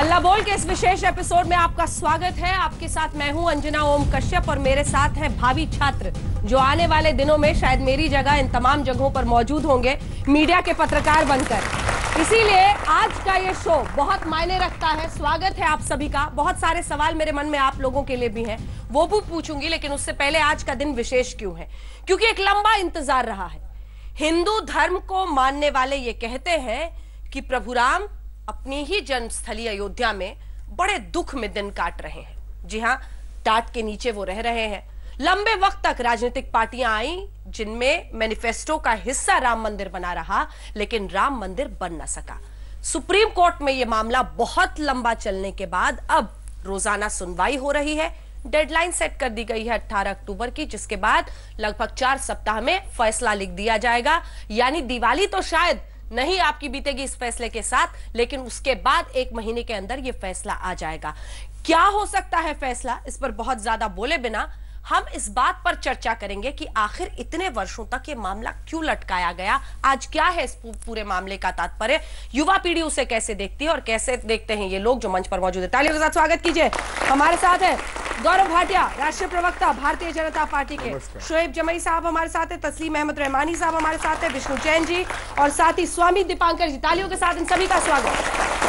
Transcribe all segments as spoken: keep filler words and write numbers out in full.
अल्लाह बोल के इस विशेष एपिसोड में आपका स्वागत है। आपके साथ मैं हूं अंजना ओम कश्यप और मेरे साथ हैं भावी छात्र जो आने वाले दिनों में शायद मेरी जगह इन तमाम जगहों पर मौजूद होंगे मीडिया के पत्रकार बनकर। इसीलिए आज का ये शो बहुत मायने रखता है। स्वागत है आप सभी का। बहुत सारे सवाल मेरे मन में आप लोगों के लिए भी हैं, वो भी पूछूंगी, लेकिन उससे पहले आज का दिन विशेष क्यों है? क्योंकि एक लंबा इंतजार रहा है। हिंदू धर्म को मानने वाले ये कहते हैं कि प्रभु राम अपनी ही जन्मस्थली अयोध्या में बड़े दुख में दिन काट रहे हैं। जी हां, टाट के नीचे वो रह रहे हैं। लंबे वक्त तक राजनीतिक पार्टियां आई जिनमें मैनिफेस्टो का हिस्सा राम मंदिर बना रहा, लेकिन राम मंदिर बन न सका। सुप्रीम कोर्ट में यह मामला बहुत लंबा चलने के बाद अब रोजाना सुनवाई हो रही है। डेडलाइन सेट कर दी गई है अठारह अक्टूबर की, जिसके बाद लगभग चार सप्ताह में फैसला लिख दिया जाएगा। यानी दिवाली तो शायद नहीं आपकी बीतेगी इस फैसले के साथ, लेकिन उसके बाद एक महीने के अंदर यह फैसला आ जाएगा। क्या हो सकता है फैसला, इस पर बहुत ज्यादा बोले बिना हम इस बात पर चर्चा करेंगे कि आखिर इतने वर्षों तक ये मामला क्यों लटकाया गया। आज क्या है इस पूरे मामले का तात्पर्य, युवा पीढ़ी उसे कैसे देखती है और कैसे देखते हैं ये लोग जो मंच पर मौजूद है। तालियों के साथ स्वागत कीजिए। हमारे साथ है गौरव भाटिया, राष्ट्रीय प्रवक्ता भारतीय जनता पार्टी के, शोएब जमई साहब हमारे साथ है, तस्लीम अहमद रहमानी साहब हमारे साथ है, विष्णु जैन जी और साथ ही स्वामी दीपांकर जी। तालियों के साथ इन सभी का स्वागत।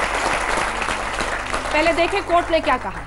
पहले देखें कोर्ट ने क्या कहा।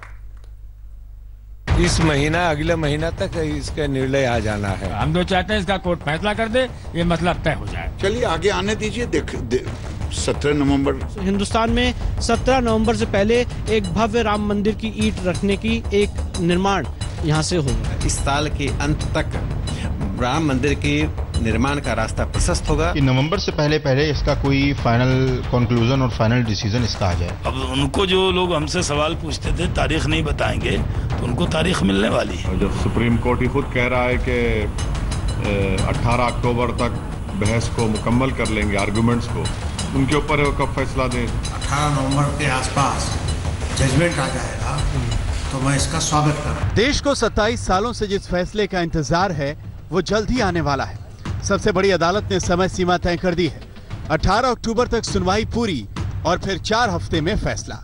इस महीना अगले महीना तक इसका निर्णय आ जाना है। हम तो चाहते हैं इसका कोर्ट फैसला कर दे, ये मसला तय हो जाए। चलिए आगे आने दीजिए। देख दे, सत्रह नवंबर हिंदुस्तान में सत्रह नवंबर से पहले एक भव्य राम मंदिर की ईंट रखने की एक निर्माण यहाँ से होगा। इस साल के अंत तक राम मंदिर के निर्माण का रास्ता प्रशस्त होगा कि नवंबर से पहले पहले इसका कोई फाइनल कंक्लूजन और फाइनल डिसीजन इसका आ जाए। अब उनको जो लोग हमसे सवाल पूछते थे तारीख नहीं बताएंगे, तो उनको तारीख मिलने वाली है। जब सुप्रीम कोर्ट ही खुद कह रहा है कि अठारह अक्टूबर तक बहस को मुकम्मल कर लेंगे, आर्गुमेंट्स को, उनके ऊपर है वो कब फैसला दें। अठारह नवंबर के आसपास जजमेंट आ जाएगा तो मैं इसका स्वागत करूँ। देश को सत्ताईस सालों से जिस फैसले का इंतजार है वो जल्द ही आने वाला है। सबसे बड़ी अदालत ने समय सीमा तय कर दी है। अठारह अक्टूबर तक सुनवाई पूरी और फिर चार हफ्ते में फैसला।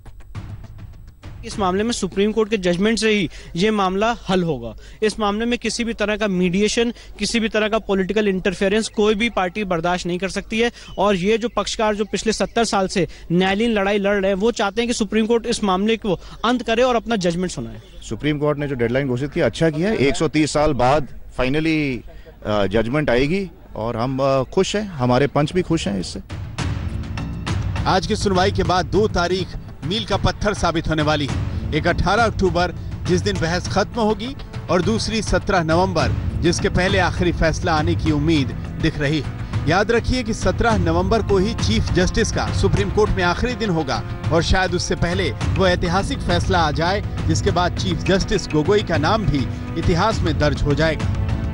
इस मामले में सुप्रीम कोर्ट के जजमेंट से ही ये मामला हल होगा। इस मामले में किसी भी तरह का मीडिएशन, किसी भी तरह का पॉलिटिकल इंटरफेरेंस कोई भी पार्टी बर्दाश्त नहीं कर सकती है। और ये जो पक्षकार जो पिछले सत्तर साल से न्यायालयीन लड़ाई लड़ रहे हैं, वो चाहते हैं कि सुप्रीम कोर्ट इस मामले को अंत करे और अपना जजमेंट सुनाए। सुप्रीम कोर्ट ने जो डेडलाइन घोषित की अच्छा किया है। एक सौ तीस साल बाद फाइनली जजमेंट आएगी और हम खुश हैं, हमारे पंच भी खुश हैं इससे। आज की सुनवाई के बाद दो तारीख मील का पत्थर साबित होने वाली है। एक अठारह अक्टूबर जिस दिन बहस खत्म होगी और दूसरी सत्रह नवंबर जिसके पहले आखिरी फैसला आने की उम्मीद दिख रही है। याद रखिए कि सत्रह नवंबर को ही चीफ जस्टिस का सुप्रीम कोर्ट में आखिरी दिन होगा और शायद उससे पहले वो ऐतिहासिक फैसला आ जाए जिसके बाद चीफ जस्टिस गोगोई का नाम भी इतिहास में दर्ज हो जाएगा।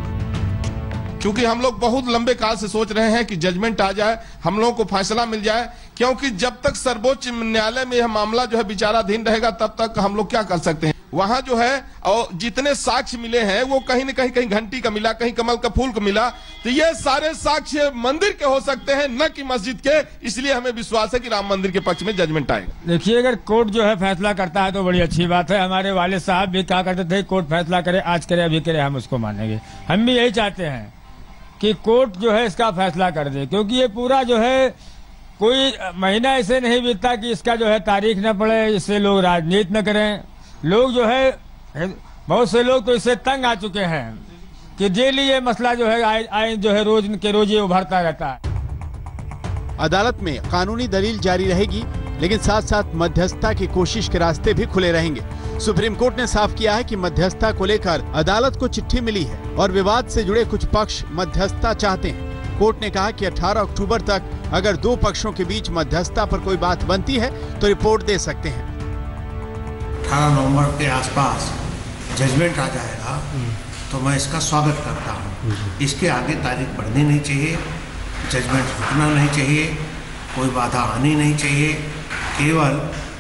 क्योंकि हम लोग बहुत लंबे काल से सोच रहे हैं कि जजमेंट आ जाए, हम लोगों को फैसला मिल जाए, क्योंकि जब तक सर्वोच्च न्यायालय में यह मामला जो है विचाराधीन रहेगा तब तक हम लोग क्या कर सकते हैं। वहां जो है और जितने साक्ष्य मिले हैं वो कहीं न कहीं कहीं घंटी का मिला, कहीं कमल का फूल का मिला, तो ये सारे साक्ष्य मंदिर के हो सकते हैं न कि मस्जिद के। इसलिए हमें विश्वास है कि राम मंदिर के पक्ष में जजमेंट आएगा। देखिए, अगर कोर्ट जो है फैसला करता है तो बड़ी अच्छी बात है। हमारे वाले साहब भी कहा करते थे कोर्ट फैसला करे, आज करे अभी करे, हम उसको मानेंगे। हम भी यही चाहते हैं कि कोर्ट जो है इसका फैसला कर दे, क्योंकि ये पूरा जो है कोई महीना ऐसे नहीं बीतता कि इसका जो है तारीख न पड़े, इससे लोग राजनीति न करें। लोग जो है बहुत से लोग तो इससे तंग आ चुके हैं कि डेली ये मसला जो है आए, आए जो है रोज के रोज ये उभरता रहता है। अदालत में कानूनी दलील जारी रहेगी, लेकिन साथ साथ मध्यस्थता की कोशिश के रास्ते भी खुले रहेंगे। सुप्रीम कोर्ट ने साफ किया है कि मध्यस्थता को लेकर अदालत को चिट्ठी मिली है और विवाद से जुड़े कुछ पक्ष मध्यस्थता चाहते हैं। कोर्ट ने कहा कि अठारह अक्टूबर तक अगर दो पक्षों के बीच मध्यस्थता पर कोई बात बनती है तो रिपोर्ट दे सकते हैं। अठारह नवंबर के आसपास जजमेंट आ जाएगा तो मैं इसका स्वागत करता हूँ। इसके आगे तारीख बढ़नी नहीं चाहिए, जजमेंट रुकना नहीं चाहिए, कोई बाधा आनी नहीं चाहिए। केवल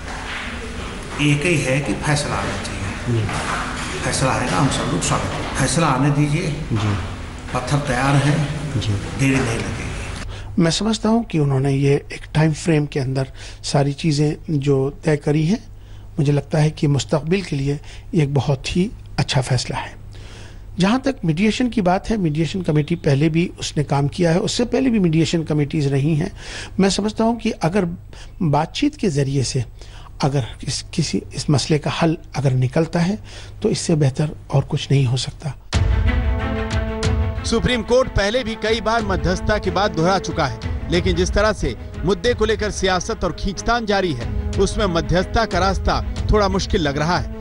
एक ही है कि फैसला आना चाहिए। फैसला आएगा, हम सब लोग स्वागत। फैसला आने दीजिए, पत्थर तैयार है, देरी नहीं लगेगी। मैं समझता हूं कि उन्होंने ये एक टाइम फ्रेम के अंदर सारी चीज़ें जो तय करी हैं, मुझे लगता है कि मुस्तकबिल के लिए ये एक बहुत ही अच्छा फैसला है। जहाँ तक मीडिएशन की बात है, मीडिएशन कमेटी पहले भी उसने काम किया है, उससे पहले भी मीडिएशन कमेटीज़ रही हैं। मैं समझता हूँ कि अगर बातचीत के ज़रिए से अगर इस किसी इस मसले का हल अगर निकलता है तो इससे बेहतर और कुछ नहीं हो सकता। सुप्रीम कोर्ट पहले भी कई बार मध्यस्थता की बात दोहरा चुका है, लेकिन जिस तरह से मुद्दे को लेकर सियासत और खींचतान जारी है, उसमें मध्यस्थता का रास्ता थोड़ा मुश्किल लग रहा है।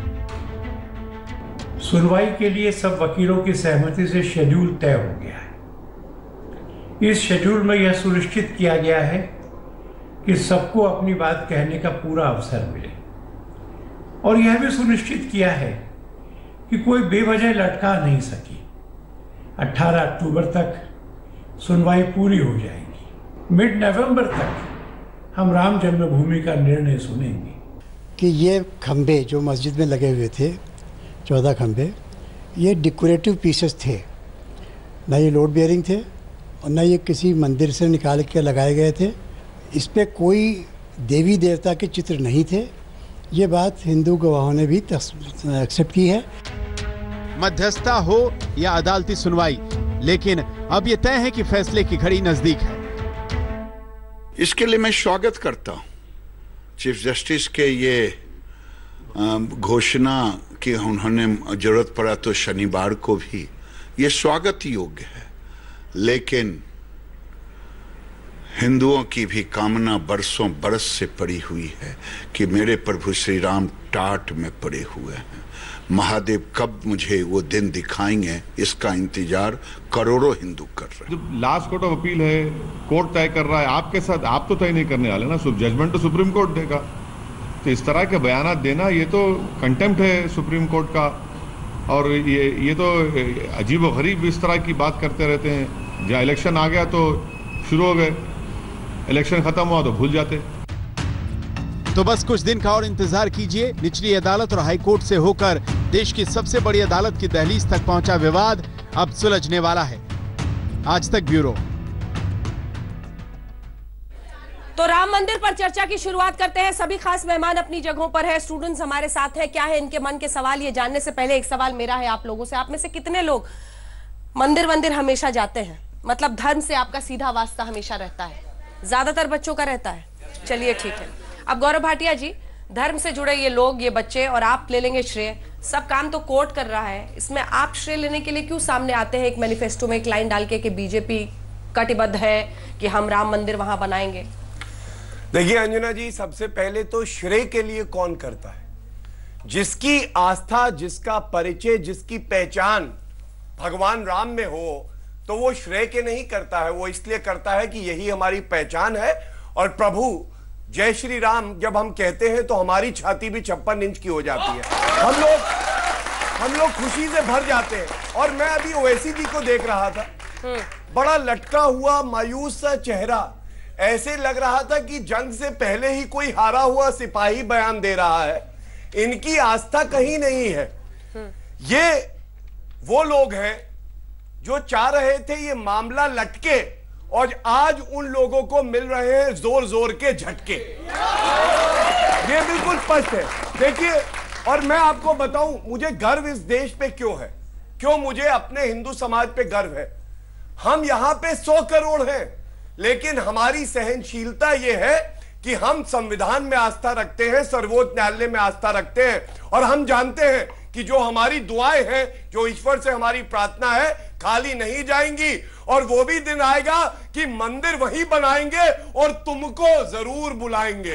सुनवाई के लिए सब वकीलों की सहमति से शेड्यूल तय हो गया है। इस शेड्यूल में यह सुनिश्चित किया गया है कि सबको अपनी बात कहने का पूरा अवसर मिले, और यह भी सुनिश्चित किया है कि कोई बेवजह लटका नहीं सके। अठारह अक्टूबर तक सुनवाई पूरी हो जाएगी। मिड नवंबर तक हम राम जन्मभूमि का निर्णय सुनेंगे। कि ये खंबे जो मस्जिद में लगे हुए थे, चौदह खंबे, ये डेकोरेटिव पीसेस थे, ना ये लोड बेयरिंग थे और ना ये किसी मंदिर से निकाल के लगाए गए थे। इस पे कोई देवी देवता के चित्र नहीं थे। ये बात हिंदू गवाहों ने भी एक्सेप्ट की है। मध्यस्थता हो या अदालती सुनवाई, लेकिन अब ये तय है कि फैसले की घड़ी नजदीक है। इसके लिए मैं स्वागत करता हूं चीफ जस्टिस के ये घोषणा कि उन्होंने जरूरत पड़ा तो शनिवार को भी, ये स्वागत योग्य है। लेकिन हिंदुओं की भी कामना बरसों बरस से पड़ी हुई है कि मेरे प्रभु श्री राम टाट में पड़े हुए हैं। महादेव कब मुझे वो दिन दिखाएंगे, इसका इंतजार करोड़ों हिंदू कर रहे हैं। जो लास्ट कोर्ट ऑफ अपील है, कोर्ट तय कर रहा है, आपके साथ आप तो तय नहीं करने वाले ना, जजमेंट तो सुप्रीम कोर्ट देगा। तो इस तरह के बयानात देना, ये तो कंटेम्प्ट है सुप्रीम कोर्ट का, और ये ये तो अजीब व गरीब इस तरह की बात करते रहते हैं। जहाँ इलेक्शन आ गया तो शुरू हो गए, इलेक्शन खत्म हुआ तो भूल जाते। तो बस कुछ दिन का और इंतजार कीजिए। निचली अदालत और हाई कोर्ट से होकर देश की सबसे बड़ी अदालत की दहलीज तक पहुंचा विवाद अब सुलझने वाला है। आज तक ब्यूरो। तो राम मंदिर पर चर्चा की शुरुआत करते हैं। सभी खास मेहमान अपनी जगहों पर है, स्टूडेंट्स हमारे साथ हैं। क्या है इनके मन के सवाल, ये जानने से पहले एक सवाल मेरा है आप लोगों से। आप में से कितने लोग मंदिर मंदिर हमेशा जाते हैं? मतलब धर्म से आपका सीधा वास्ता हमेशा रहता है? ज्यादातर बच्चों का रहता है। चलिए ठीक है। अब गौरव भाटिया जी, धर्म से जुड़े ये लोग, ये बच्चे, और आप ले लेंगे श्रेय। सब काम तो कोर्ट कर रहा है, इसमें आप श्रेय लेने के लिए क्यों सामने आते हैं एक मैनिफेस्टो में एक लाइन डाल के कि बीजेपी कटिबद्ध है कि हम राम मंदिर वहां बनाएंगे? देखिए अंजुना जी, सबसे पहले तो श्रेय के लिए कौन करता है? जिसकी आस्था, जिसका परिचय, जिसकी पहचान भगवान राम में हो, तो वो श्रेय के नहीं करता है। वो इसलिए करता है कि यही हमारी पहचान है, और प्रभु जय श्री राम जब हम कहते हैं तो हमारी छाती भी छप्पन इंच की हो जाती है। हम लोग हम लोग खुशी से भर जाते हैं। और मैं अभी ओवैसी जी को देख रहा था, बड़ा लटका हुआ मायूस सा चेहरा, ऐसे लग रहा था कि जंग से पहले ही कोई हारा हुआ सिपाही बयान दे रहा है। इनकी आस्था कहीं नहीं है। ये वो लोग हैं जो चाह रहे थे ये मामला लटके, और आज उन लोगों को मिल रहे हैं जोर जोर के झटके। ये बिल्कुल स्पष्ट है। देखिए, और मैं आपको बताऊं मुझे गर्व इस देश पे क्यों है, क्यों मुझे अपने हिंदू समाज पे गर्व है। हम यहां पे सौ करोड़ हैं, लेकिन हमारी सहनशीलता ये है कि हम संविधान में आस्था रखते हैं, सर्वोच्च न्यायालय में आस्था रखते हैं, और हम जानते हैं कि जो हमारी दुआएं हैं, जो ईश्वर से हमारी प्रार्थना है, खाली नहीं जाएंगी। और वो भी दिन आएगा कि मंदिर वहीं बनाएंगे और तुमको जरूर बुलाएंगे।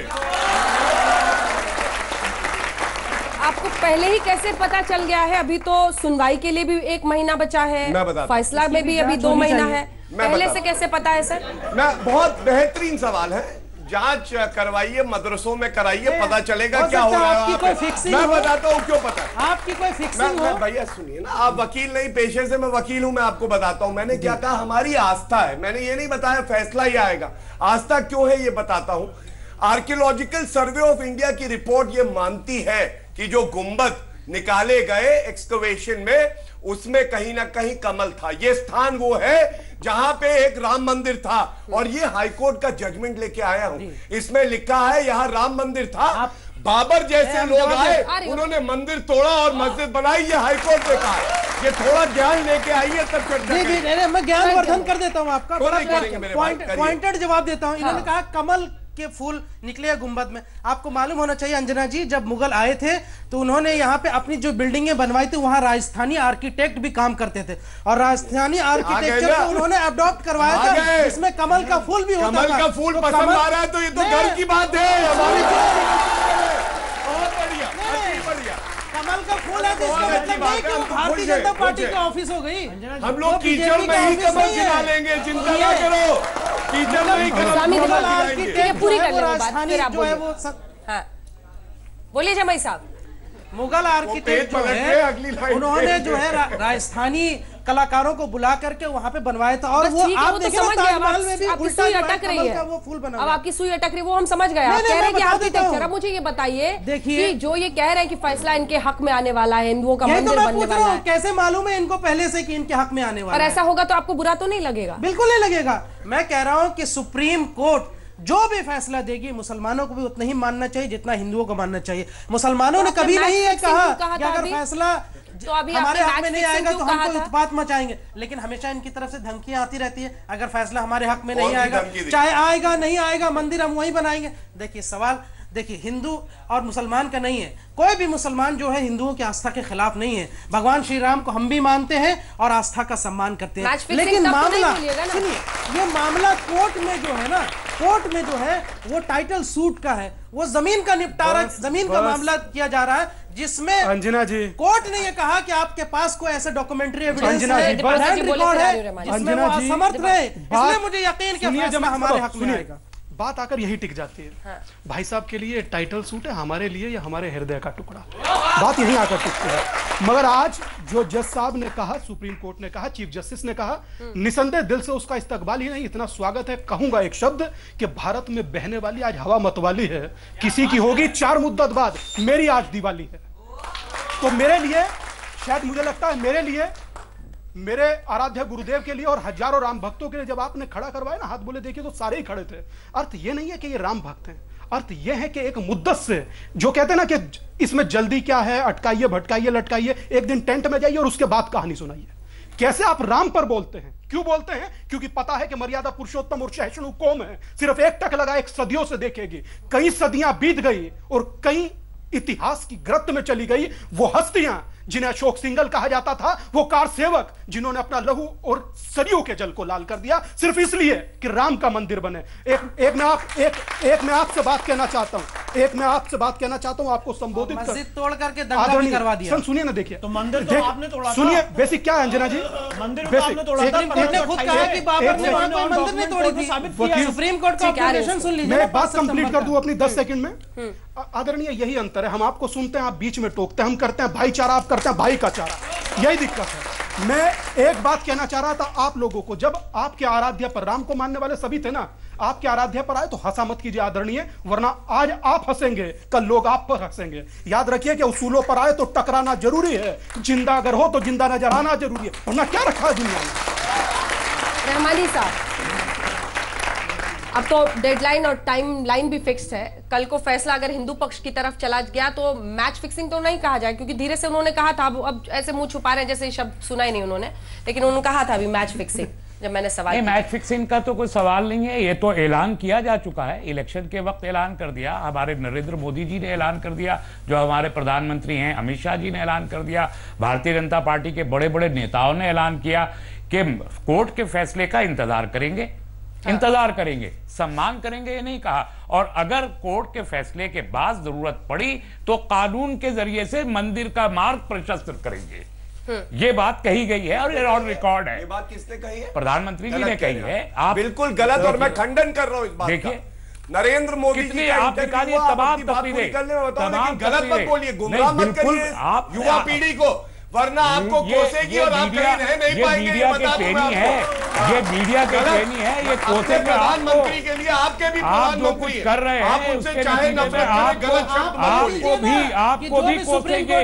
आपको पहले ही कैसे पता चल गया है? अभी तो सुनवाई के लिए भी एक महीना बचा है, फैसला में भी अभी दो महीना है, पहले से कैसे पता है सर? मैं बहुत बेहतरीन सवाल है। जांच करवाइए, मदरसों में कराइए, पता चलेगा क्या हो रहा है। मैं बताता हूँ क्यों पता है। आपकी कोई फिक्सिंग हो? भैया सुनिए ना, आप वकील नहीं, पेशे से मैं वकील हूं। मैं आपको बताता हूं मैंने क्या कहा। हमारी आस्था है, मैंने ये नहीं बताया फैसला ही आएगा। आस्था क्यों है ये बताता हूं। आर्कियोलॉजिकल सर्वे ऑफ इंडिया की रिपोर्ट ये मानती है कि जो गुंबद निकाले गए एक्सकवेशन में, उसमें कहीं ना कहीं कमल था। ये स्थान वो है जहां पे एक राम मंदिर था, और ये हाईकोर्ट का जजमेंट लेके आया हूं। इसमें लिखा है यहां राम मंदिर था, बाबर जैसे लोग आए, उन्होंने मंदिर तोड़ा और मस्जिद बनाई, ये हाईकोर्ट ने कहा। ये थोड़ा ज्ञान लेके आइए तब चर्चा। मैं ज्ञान वर्धन कर देता हूं आपका, पॉइंटेड जवाब देता हूं। इन्होंने कहा कमल के फूल निकले गुंबद में। आपको मालूम होना चाहिए अंजना जी, जब मुगल आए थे तो उन्होंने यहाँ पे अपनी जो बिल्डिंगें बनवाई थी, वहाँ राजस्थानी आर्किटेक्ट भी काम करते थे, और राजस्थानी आर्किटेक्चर को उन्होंने अडॉप्ट करवाया था, जिसमें कमल का फूल भी होता था। कमल का फूल पसंद आ रहा है तो ये तो घर की बात है। बहुत बढ़िया, बढ़िया। कमल का फूल है तो इसका मतलब नहीं कि वो भारतीय जनता पार्टी का ऑफिस हो गई। हम लोग कीचड़ में ही कमल गिरा लेंगे, चिंता ना करो, कीचड़ में ही कमल पूरी कर लेंगे बात, जो है वो। हाँ बोलिए जमाई साहब। मुगल आर्किटेक्ट जो है उन्होंने जो है राजस्थानी कलाकारों को बुला करके वहां पे बनवाया था, और वो आप देखिए ताजमहल में भी आपकी सुई अटक रही है, वो फूल बना, अब आपकी सुई अटक रही है, वो हम समझ गए। आप कह रहे हैं कि आर्किटेक्चर। अब मुझे ये बताइए कि जो ये कह रहे हैं कि फैसला इनके हक में आने वाला है, हिंदुओं का मंदिर बनने वाला है, कैसे मालूम है इनको पहले से कि इनके हक में आने वाला है? और ऐसा होगा तो आपको बुरा तो नहीं लगेगा? बिल्कुल नहीं लगेगा। मैं कह रहा हूँ कि सुप्रीम कोर्ट जो भी फैसला देगी, मुसलमानों को भी उतना ही मानना चाहिए जितना हिंदुओं को मानना चाहिए। मुसलमानों ने कभी नहीं ये कहा कि अगर फैसला तो अभी हमारे हक में नहीं आएगा तो हम कोई उत्पात मचाएंगे, लेकिन हमेशा इनकी तरफ से धमकियां आती रहती है। अगर फैसला हमारे हक में नहीं आएगा, चाहे आएगा नहीं आएगा, मंदिर हम वहीं बनाएंगे। देखिए सवाल, देखिए हिंदू और मुसलमान का नहीं है, कोई भी मुसलमान जो है हिंदुओं की आस्था के खिलाफ नहीं है। भगवान श्री राम को हम भी मानते हैं और आस्था का सम्मान करते हैं, लेकिन मामला सुनिए, ये मामला कोर्ट में जो है ना, कोर्ट में जो है वो टाइटल सूट का है, वो जमीन का निपटारा, जमीन का मामला किया जा रहा है, जिसमें अंजना जी कोर्ट ने ये कहा कि आपके पास कोई ऐसा डॉक्यूमेंट्री एविडेंस है, रिकॉर्ड है जिसमें वो असमर्थ रहे, इसलिए मुझे यकीन कि फैसला हमारे हक में आएगा। बात आकर यही टिक जाती है। हाँ। भाई साहब के लिए टाइटल सूट है, हमारे लिए या हमारे हृदय का टुकड़ा, बात यही आकर टिकती है। मगर आज जो जज साहब ने कहा, सुप्रीम कोर्ट ने कहा, चीफ जस्टिस ने कहा, निसंदेह दिल से उसका इस्तकबाल ही नहीं, इतना स्वागत है। कहूंगा एक शब्द कि भारत में बहने वाली आज हवा मतवाली है, किसी की होगी चार मुद्दत बाद, मेरी आज दिवाली है। तो मेरे लिए, शायद मुझे लगता है मेरे लिए, मेरे आराध्य गुरुदेव के लिए और हजारों राम भक्तों के लिए जब आपने खड़ा करवाया ना, हाथ बोले देखिए तो सारे ही खड़े थे। अर्थ ये नहीं है कि ये राम भक्त हैं, अर्थ ये है कि एक मुद्दत से, जो कहते हैं ना कि इसमें जल्दी क्या है, अटकाइए भटकाइए लटकाइए, एक दिन टेंट में जाइए और उसके बाद कहानी सुनाइए। कैसे आप राम पर बोलते हैं? क्यों बोलते हैं? क्योंकि पता है कि मर्यादा पुरुषोत्तम और सहिष्णु कौम है, सिर्फ एक टक लगा एक सदियों से देखेगी। कई सदियां बीत गई और कई इतिहास की ग्रत में चली गई वो हस्तियां जिन्हें अशोक सिंघल कहा जाता था, वो कार सेवक जिन्होंने अपना लहू और सरयू के जल को लाल कर दिया सिर्फ इसलिए कि राम का मंदिर बने। एक एक मैं आप एक एक मैं आपसे बात कहना चाहता हूं एक मैं आपसे बात कहना चाहता हूं आपको संबोधित कर, मस्जिद तोड़ करके दंगा भी करवा दिया। सुनिए ना, देखिए तो मंदिर तो आपने तोड़ा, सुनिए बेसिक क्या है अंजना जी, मंदिर को आपने तोड़ा था, आपने खुद कहा कि बाबर ने मंदिर नहीं तोड़ी थी। सुप्रीम कोर्ट का ऑब्जर्वेशन सुन लीजिए, मैं बात कंप्लीट कर दूं अपनी दस सेकंड में। आदरणीय यही अंतर है, हम आपको सुनते हैं, आप बीच में टोकते हैं, हम करते हैं भाईचारा, आप करते हैं भाई का चारा, यही दिक्कत है। मैं एक बात कहना चाह रहा था आप लोगों को, जब आपके आराध्य पर, राम को मानने वाले सभी थे ना, आपके आराध्य पर आए तो हंसा मत कीजिए आदरणीय, वरना आज आप हंसेंगे कल लोग आप पर हंसेंगे। याद रखिए कि उसूलों पर आए तो टकराना जरूरी है, जिंदा अगर हो तो जिंदा नजर आना जरूरी है, वरना क्या रखा है दुनिया में। रहमानी साहब, अब तो डेडलाइन और टाइम लाइन भी फिक्स है, कल को फैसला अगर हिंदू पक्ष की तरफ चला गया तो मैच फिक्सिंग तो नहीं कहा जाए, क्योंकि धीरे से उन्होंने कहा था, अब ऐसे मुंह छुपा रहे हैं जैसे शब्द सुना ही नहीं उन्होंने, लेकिन उन्होंने कहा था अभी मैच फिक्सिंग। जब मैंने सवाल मैच फिक्सिंग का तो कोई सवाल नहीं है, ये तो ऐलान किया जा चुका है, इलेक्शन के वक्त ऐलान कर दिया, हमारे नरेंद्र मोदी जी ने ऐलान कर दिया, जो हमारे प्रधानमंत्री हैं अमित शाह जी ने ऐलान कर दिया, भारतीय जनता पार्टी के बड़े बड़े नेताओं ने ऐलान किया कि कोर्ट के फैसले का इंतजार करेंगे, इंतजार करेंगे, सम्मान करेंगे, ये नहीं कहा। और अगर कोर्ट के फैसले के बाद जरूरत पड़ी तो कानून के जरिए से मंदिर का मार्ग प्रशस्त करेंगे, ये बात कही गई है और ये ऑन रिकॉर्ड है। ये बात किसने कही है? प्रधानमंत्री जी ने कही है। आप बिल्कुल गलत, और मैं खंडन कर रहा हूं इस बात का। देखिए नरेंद्र मोदी जी का आप निकालिए तमाम तस्वीरें, तमाम गलत मत बोलिए, गुमराह मत करिए युवा पीढ़ी को, वरना आपको कोसेगी और आप कहीं रह नहीं पाएंगे। मीडिया की ट्रेनिंग है, ये मीडिया की ट्रेनिंग है, ये कोसे प्रधानमंत्री के लिए आपके भी आप जो कुछ कर रहे हैं आप उनसे चाहे नफरत करें, गलत शब्द आपको भी आपको भी कोसेंगे।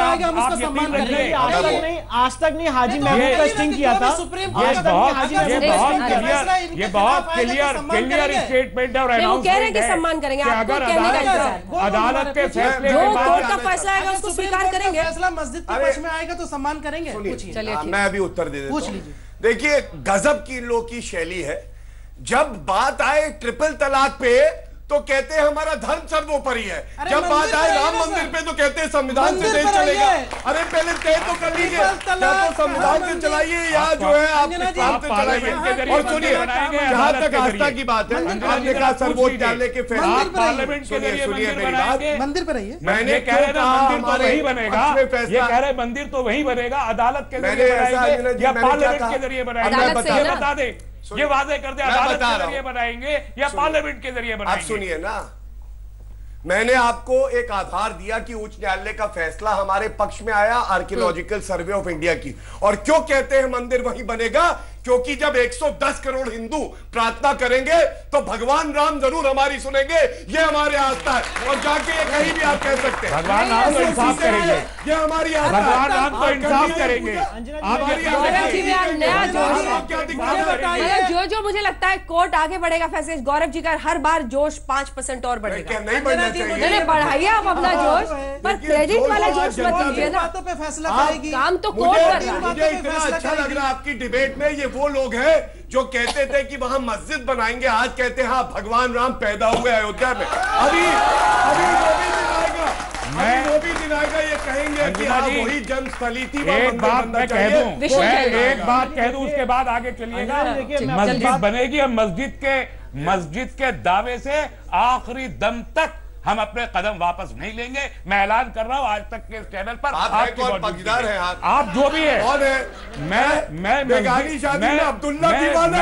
आज तक नहीं हाजी महबूब का स्टिंग किया था। ये बहुत ये बहुत क्लियर ये बहुत क्लियर क्लियर स्टेटमेंट है और अनाउंसमेंट है सम्मान करेंगे। अगर अदालत के फैसले जो कोर्ट का फैसला आएगा उसको स्वीकार करेंगे। फैसला मस्जिद के पक्ष में आएगा तो सम्मान करेंगे। चलिए मैं अभी उत्तर दे देता हूं। देखिए गजब की इन लोग की शैली है, जब बात आए ट्रिपल तलाक पे तो कहते हैं हमारा धर्म सर्वोपरि है, जब बात आए राम मंदिर पे तो कहते हैं संविधान से देश चलेगा। अरे पहले तय तो कर लीजिए, या तो संविधान से चलाइए या जो है आप इस्लाम से चलाइए। और सुनिए जहां तक आस्था की बात है, आपने कहा सर्वोच्च न्यायालय के फैसले पार्लियामेंट के जरिए सुनिए मेरी बात, मंदिर पर रहिए। मैंने कह रहे मंदिर तो वही बनेगा, ये कह रहे मंदिर तो वही बनेगा, अदालत के जरिए बनाएंगे या पार्लियामेंट के जरिए बनाएंगे, ये बता दे, ये वादे कर दे अदालत के जरिए बनाएंगे या पार्लियामेंट के जरिए बनाएंगे। आप सुनिए ना, मैंने आपको एक आधार दिया कि उच्च न्यायालय का फैसला हमारे पक्ष में आया आर्कियोलॉजिकल सर्वे ऑफ इंडिया की। और क्यों कहते हैं मंदिर वहीं बनेगा? क्योंकि जब एक सौ दस करोड़ हिंदू प्रार्थना करेंगे तो भगवान राम जरूर हमारी सुनेंगे, ये हमारे आस्था है। और जाके ये कहीं भी आप कह सकते हैं भगवान राम तो इंसाफ करेंगे, ये हमारी आस्था है। भगवान राम तो इंसाफ करेंगे। नया जोश, जो जो मुझे लगता है कोर्ट आगे बढ़ेगा फैसले, गौरव जी का हर बार जोश पांच परसेंट और बढ़ेगा। नहीं बढ़ना चाहिए, बढ़ाइए आप अपना जोश, पर क्रेडिट वाला जोश मत लीजिए ना। बातों पे फैसला करेगी, काम तो कोर्ट कर रहा है। मुझे इतना अच्छा लग रहा है आपकी डिबेट में, ये वो लोग हैं जो कहते थे कि वहां मस्जिद बनाएंगे, आज कहते हैं हाँ भगवान राम पैदा हुए अयोध्या में। अभी अभी वो भी दिन आएगा, अभी वो भी दिन आएगा ये कहेंगे कि हाँ वही जन्मस्थली थी। एक बात मैं कह दूं, मैं एक बात कह दूं, उसके बाद आगे चलिएगा। मस्जिद बनेगी और मस्जिद के मस्जिद के दावे से आखिरी दम तक हम अपने कदम वापस नहीं लेंगे। मैं ऐलान कर रहा हूं आज तक के चैनल पर। आप पक्षदार हैं, आप जो भी है, कौन है? मैं मैं बेगानी शादी में अब्दुल्ला दीवाना,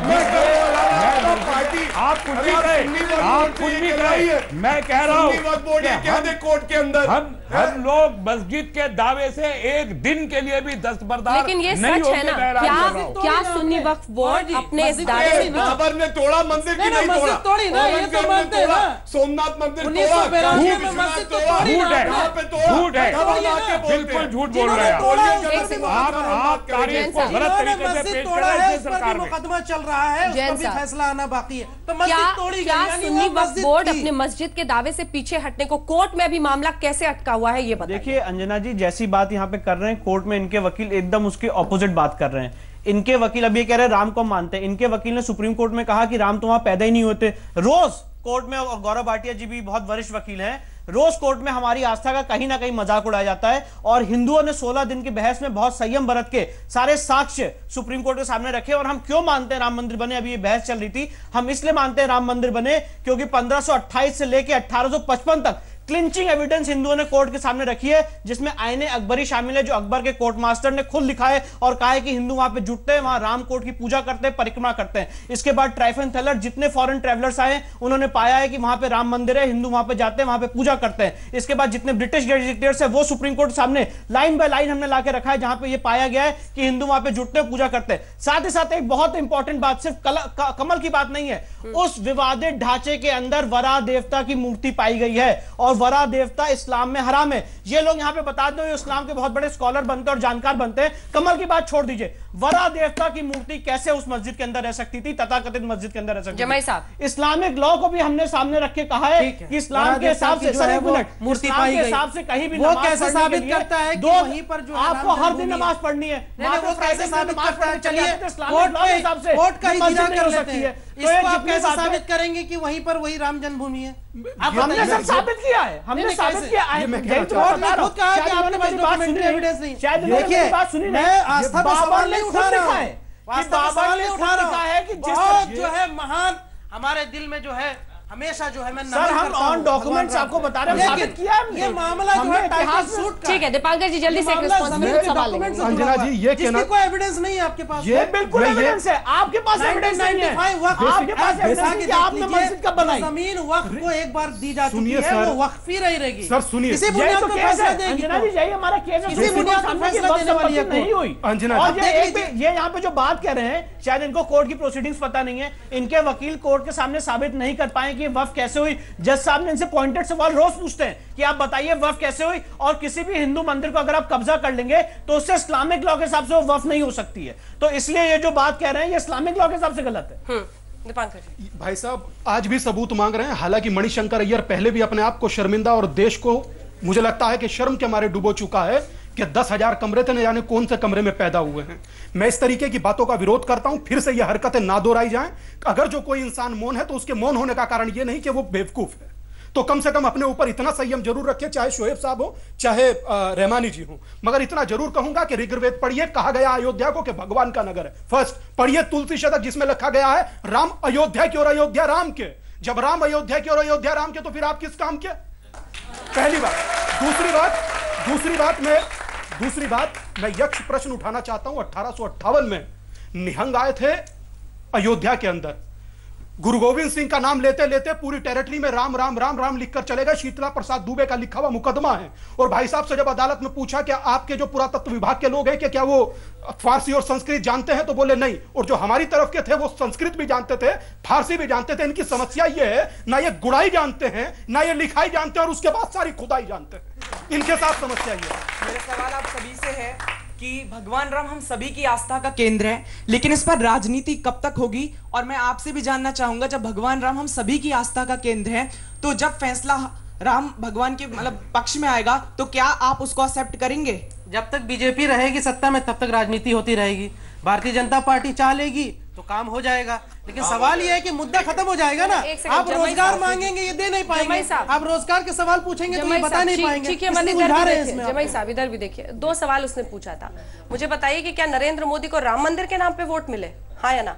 पार्टी आप कुछ भी करें, आप कुछ भी करें, मैं कह रहा हूं क्या दे कोर्ट के अंदर हम हम लोग मस्जिद के दावे से एक दिन के लिए भी दस्तबरदार लेकिन ये सच है ना, क्या क्या सुन्नी वक्फ बोर्ड अपने इस दावे से बाबर ने तोड़ा, मंदिर की नहीं तोड़ा, तोड़ी ना, ये तो मानते हैं ना। सोमनाथ मंदिर उन्नीस सौ बिरानवे में मस्जिद तो तोड़ी झूठ है, ना, झूठ है, बिल्कुल झूठ बोल रहे हैं आप। आप तारीख को गलत तरीके से पेश कर रहे हैं। सरकार में मुकदमा चल रहा है, उसका भी फैसला आना बाकी है। तो मस्जिद तोड़ी क्या सुन्नी वक्फ बोर्ड अपने मस्जिद के दावे से पीछे हटने को कोर्ट में अभी मामला कैसे अटका हुआ है ये बताइए। देखिए अंजना जी, जैसी बात यहाँ पे कर रहे हैं, कोर्ट में इनके वकील एकदम उसके ऑपोजिट बात कर रहे हैं। इनके वकील अभी कह रहे हैं राम को मानते हैं, इनके वकील ने सुप्रीम कोर्ट में कहा कि राम तो वहां पैदा ही नहीं होते। रोज कोर्ट में, और गौरव भाटिया जी भी बहुत वरिष्ठ वकील हैं, रोज कोर्ट में हमारी आस्था का कहीं ना कहीं मजाक उड़ाया जाता है। और हिंदुओं ने सोलह दिन की बहस में बहुत संयम बरत के सारे साक्ष्य सुप्रीम कोर्ट के सामने रखे। और हम क्यों मानते हैं राम मंदिर बने, अभी ये बहस चल रही थी, हम इसलिए मानते हैं राम मंदिर बने क्योंकि पंद्रह सौ अट्ठाईस से लेकर अठारह सौ पचपन तक क्लिंचिंग एविडेंस हिंदुओं ने कोर्ट के सामने रखी है, जिसमें आईने अकबरी शामिल है, जो अकबर के कोर्ट मास्टर ने खुद लिखा है और कहा है कि हिंदू वहां पे जुटते हैं, वहां राम कोर्ट की पूजा करते हैं, परिक्रमा करते हैं। इसके बाद ट्राइफन थेलर, जितने फॉरेन ट्रैवलर्स आए उन्होंने पाया है कि वहां पे राम मंदिर है, हिंदू वहां पे जाते हैं, वहां पे पूजा करते हैं। इसके बाद जितने ब्रिटिश गेजेटियर्स है वो सुप्रीम कोर्ट के सामने लाइन बाय लाइन हमने लाके रखा है, जहां पे ये पाया गया है कि हिंदू वहां पे जुटते हैं, पूजा करते हैं। साथ ही साथ एक बहुत इंपॉर्टेंट बात, सिर्फ कमल की बात नहीं है, उस विवादित ढांचे के अंदर वरा देवता की मूर्ति पाई गई है और वरा देवता इस्लाम में हराम है। ये लोग यहां पे बता दो, ये इस्लाम के बहुत बड़े स्कॉलर बनते हैं और जानकार बनते हैं। कमल की बात छोड़ दीजिए, वरा देवता की मूर्ति कैसे उस मस्जिद के अंदर रह सकती थी, तथाकथित मस्जिद के अंदर रह सकती थी? इस्लामिक लॉ को भी हमने सामने रख के कहा है कि इस्लाम के हिसाब से सर एक मिनट मूर्ति पाई गई, हिसाब से कहीं भी वो कैसे साबित करता है कि वहीं पर जो आपको हर दिन नमाज पढ़नी है, वो कैसे साबित करता है? चलिए कोर्ट के हिसाब से कोर्ट का ही गिरा कर सकती है, इसको आप कैसे बात साबित करेंगे कि वहीं पर वही राम जन्मभूमि है? हमने सब साबित किया है, हमने साबित किया है। खुद कहा कि आपने पास डॉक्यूमेंट्री एविडेंस नहीं। देखिए बात सुनिए, मैं आस्था पर सवाल नहीं उठा रहा हूं, आस्था पर सवाल नहीं उठा रहा है कि बहुत जो है महान हमारे दिल में जो है हमेशा जो है मैं सर हम ऑन डॉक्यूमेंट्स आपको बता रहे हैं, साबित किया हमने। ये मामला जो है टाइटल सूट का। ठीक है दीपांकर जी जल्दी से एक रिस्पांस सवाल लेंगे। अंजना जी ये कहना कोई एविडेंस नहीं है आपके पास? ये बिल्कुल एविडेंस है, आपके पास एविडेंस नहीं है। आपके पास एविडेंस है कि आपने मस्जिद कब बनाई। जमीन वक्फ को एक बार दी जा चुकी है, वो वक्फ ही रही रहेगी। सर सुनिए, किसी बुनियाद पर फैसला देगी। अंजना जी यही हमारा केस है, किसी बुनियाद पर फैसला देने वाली है नहीं हुई। अंजना और ये यहाँ पे जो बात कर रहे हैं, शायद इनको कोर्ट की प्रोसीडिंग्स पता नहीं है, इनके वकील कोर्ट के सामने साबित नहीं कर पाए कि वक्फ कैसे हुई। जज साहब ने इनसे पॉइंटेड सवाल रोज पूछते हैं कि आप बताइए वक्फ कैसे हुई, और किसी भी हिंदू मंदिर को अगर आप कब्जा कर लेंगे तो उससे इस्लामिक लॉ के हिसाब से वो वक्फ नहीं हो सकती है। तो इसलिए ये जो बात कह रहे हैं ये इस्लामिक लॉ के हिसाब से गलत है। भाई साहब आज भी सबूत मांग रहे हैं, हालांकि मणिशंकर अय्यर पहले भी अपने आप को शर्मिंदा और देश को मुझे लगता है कि शर्म के मारे डुबो चुका है कि दस हजार कमरे थे, न जाने कौन से कमरे में पैदा हुए हैं। मैं इस तरीके की बातों का विरोध करता हूं, फिर से ये हरकतें ना दोहराई जाएं। अगर जो कोई इंसान मौन है तो उसके मौन होने का कारण ये नहीं कि वो बेवकूफ है, तो कम से कम अपने ऊपर इतना संयम जरूर रखिए, चाहे शोएब साहब हो चाहे रहमानी जी हो। मगर इतना जरूर कहूंगा कि ऋग्वेद पढ़िए, कहा गया अयोध्या को कि भगवान का नगर है। फर्स्ट पढ़िए तुलसी शतक जिसमें लिखा गया है राम अयोध्या की और अयोध्या राम के। जब राम अयोध्या की और अयोध्या राम के तो फिर आप किस काम के? पहली बात। दूसरी बात दूसरी बात मैं दूसरी बात मैं यक्ष प्रश्न उठाना चाहता हूं। अठारह सौ अट्ठावन में निहंग आए थे अयोध्या के अंदर, गुरु गोविंद सिंह का नाम लेते लेते पूरी टेरिटरी में राम राम राम राम लिखकर चले गए। शीतला प्रसाद दुबे का लिखा हुआ मुकदमा है। और भाई साहब से जब अदालत में पूछा कि आपके जो पुरातत्व विभाग के लोग हैं कि क्या वो फारसी और संस्कृत जानते हैं, तो बोले नहीं। और जो हमारी तरफ के थे वो संस्कृत भी जानते थे, फारसी भी जानते थे। इनकी समस्या ये है ना ये गुड़ाई जानते हैं ना ये लिखाई जानते हैं, और उसके बाद सारी खुदाई जानते हैं। इनके साथ समस्या ये है। मेरा सवाल आप सभी से है कि भगवान राम हम सभी की आस्था का केंद्र है, लेकिन इस पर राजनीति कब तक होगी? और मैं आपसे भी जानना चाहूंगा, जब भगवान राम हम सभी की आस्था का केंद्र है, तो जब फैसला राम भगवान के मतलब पक्ष में आएगा तो क्या आप उसको एक्सेप्ट करेंगे? जब तक बीजेपी रहेगी सत्ता में तब तक राजनीति होती रहेगी। भारतीय जनता पार्टी चाह लेगी तो काम हो जाएगा, लेकिन सवाल ये है कि मुद्दा खत्म हो जाएगा ना। आप रोजगार मांगेंगे ये दे नहीं पाएंगे, आप रोजगार के सवाल पूछेंगे तो ये बता नहीं पाएंगे। जमाई साहब इधर भी देखिए, दो सवाल उसने पूछा था। मुझे बताइए कि क्या नरेंद्र मोदी को राम मंदिर के नाम पे वोट मिले, हाँ या ना?